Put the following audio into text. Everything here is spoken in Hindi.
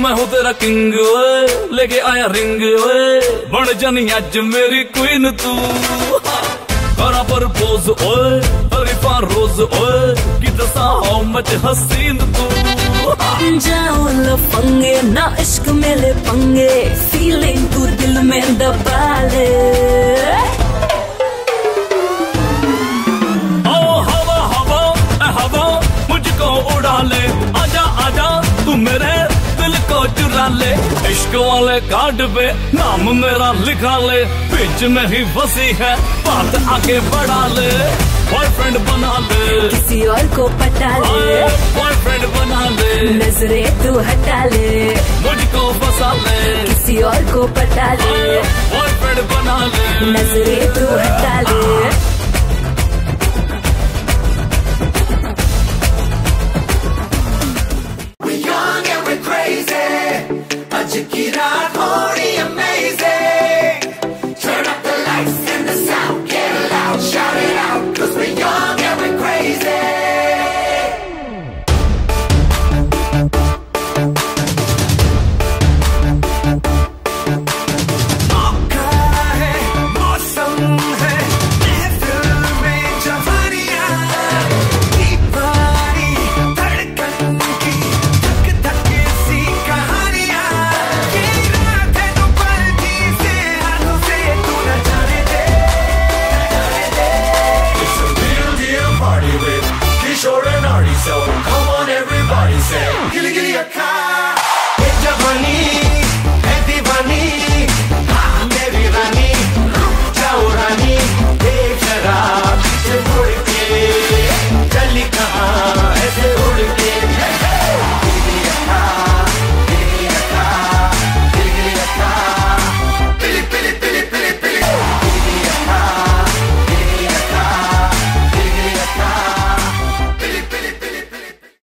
मैं हूँ तेरा किंग ओए, लेके आया रिंग ओए, बन जानी आज मेरी क्वीन तू। करा पर पोज ओए, तरीफा रोज ओए, कि दसा हाउ मच हसीन तू। जाओ लफंगे ना इश्क मेले पंगे, फीलिंग तू दिल में दबा ले। ओ हवा हवा हवा मुझको उड़ा ले, आजा आजा तू मेरे दिल को चुरा ले। इश्क वाले कार्ड पे नाम मेरा लिखा ले, बीच में ही फंसी है बात आगे बढ़ा ले। बॉयफ्रेंड बना ले, किसी और को पटा ले, बॉयफ्रेंड बना ले, नजरें तू हटा ले, मुझको फंसा ले, किसी और को पटा ले, बॉयफ्रेंड बना ले, नजरें तू हटा ले। Keep on holding amazing. Turn up the lights.